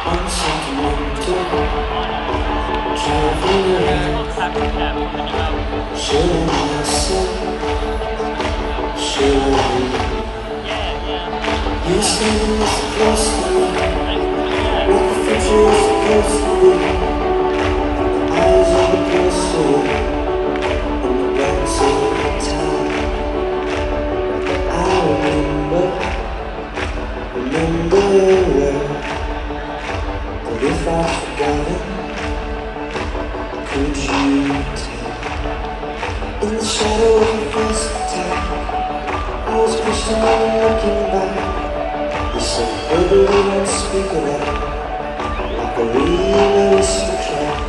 unsentimental, traveling around. Should I say, should I? You stand as close to me, what the future is supposed to be. Eyes of the pursuit, in the glance of time. I remember well. But if I've forgotten, could you tell? In the shadow of the first attack, I was pushing and looking back. You said, baby, we won't speak of that, like a realistic track.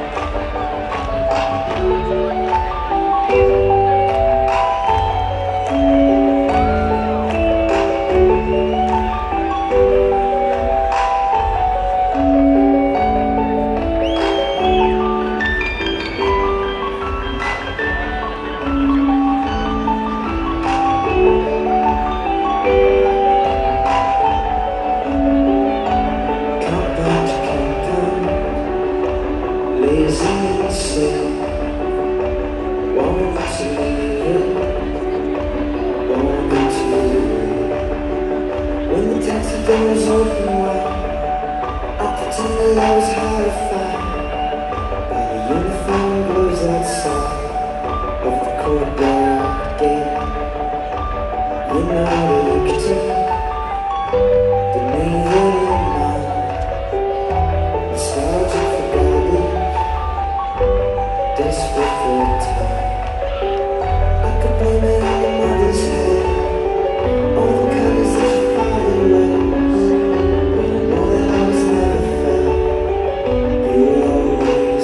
Lazy and slow, want to live, want to live. When the taxi doors open wide, I pretended I was horrified by the uniform glows outside of the corridor gate. You know the victim, the neither in mind, nostalgic. Desperate for time, I could blame it on the mother's head, all the colors that your father wears. But I know that I was never fair, you were always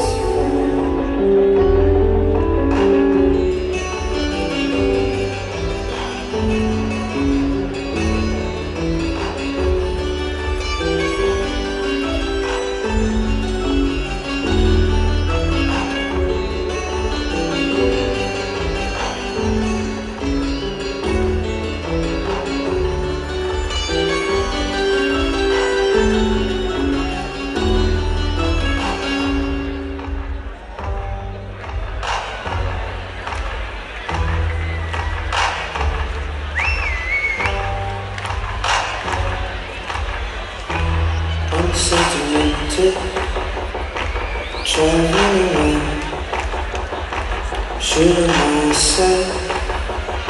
unsentimental, traveling around. Should I say,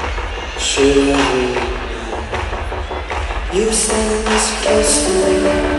should I? You were standing this close to me.